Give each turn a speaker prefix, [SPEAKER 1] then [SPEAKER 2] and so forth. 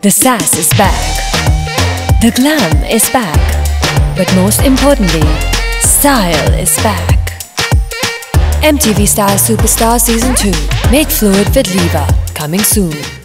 [SPEAKER 1] The sass is back. The glam is back. But most importantly, style is back. MTV Style Superstar Season 2. Make fluid with Lever. Coming soon.